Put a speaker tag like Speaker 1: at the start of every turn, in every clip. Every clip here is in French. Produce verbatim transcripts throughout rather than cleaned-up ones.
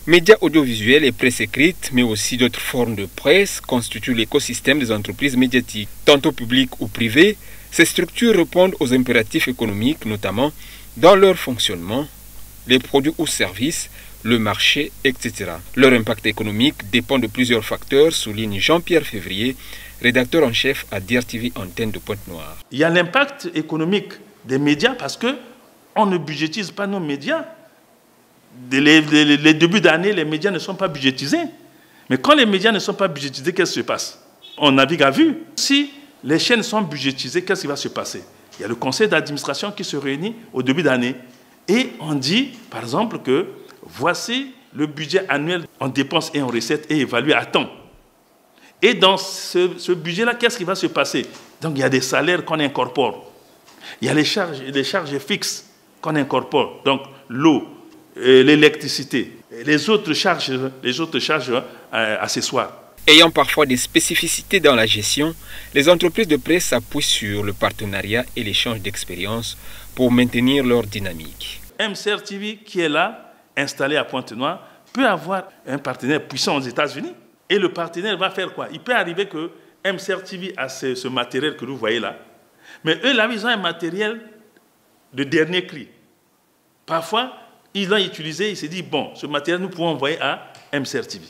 Speaker 1: Médias audiovisuels et presse écrite, mais aussi d'autres formes de presse, constituent l'écosystème des entreprises médiatiques. Tantôt publiques ou privées, ces structures répondent aux impératifs économiques, notamment dans leur fonctionnement, les produits ou services, le marché, et cetera. Leur impact économique dépend de plusieurs facteurs, souligne Jean-Pierre Février, rédacteur en chef à D R T V Antenne de Pointe-Noire.
Speaker 2: Il y a l'impact économique des médias parce qu'on ne budgétise pas nos médias. Les, les, les débuts d'année, les médias ne sont pas budgétisés. Mais quand les médias ne sont pas budgétisés, qu'est-ce qui se passe? On navigue à vue. Si les chaînes sont budgétisées, qu'est-ce qui va se passer? Il y a le conseil d'administration qui se réunit au début d'année. Et on dit, par exemple, que voici le budget annuel en dépenses et en recettes et évalué à temps. Et dans ce, ce budget-là, qu'est-ce qui va se passer? Donc, il y a des salaires qu'on incorpore. Il y a les charges, les charges fixes qu'on incorpore. Donc, l'eau, l'électricité, les autres charges, les autres charges euh, accessoires.
Speaker 1: Ayant parfois des spécificités dans la gestion, les entreprises de presse s'appuient sur le partenariat et l'échange d'expériences pour maintenir leur dynamique.
Speaker 2: M C R T V, qui est là, installé à Pointe-Noire, peut avoir un partenaire puissant aux États-Unis. Et le partenaire va faire quoi? Il peut arriver que M C R T V a ce, ce matériel que vous voyez là. Mais eux, là, ils ont un matériel de dernier cri. Parfois, ils l'ont utilisé, ils se disent, bon, ce matériel, nous pouvons envoyer à M C R T V.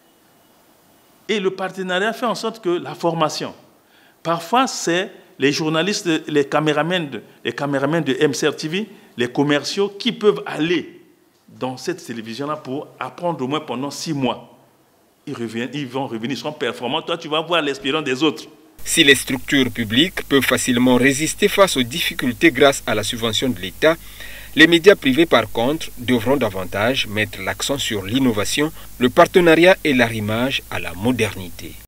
Speaker 2: Et le partenariat fait en sorte que la formation, parfois, c'est les journalistes, les caméramans, de, les caméramans de M C R T V, les commerciaux, qui peuvent aller dans cette télévision-là pour apprendre au moins pendant six mois. Ils, reviennent, ils vont revenir, ils seront performants. Toi, tu vas voir l'expérience des autres.
Speaker 1: Si les structures publiques peuvent facilement résister face aux difficultés grâce à la subvention de l'État, les médias privés, par contre, devront davantage mettre l'accent sur l'innovation, le partenariat et l'arrimage à la modernité.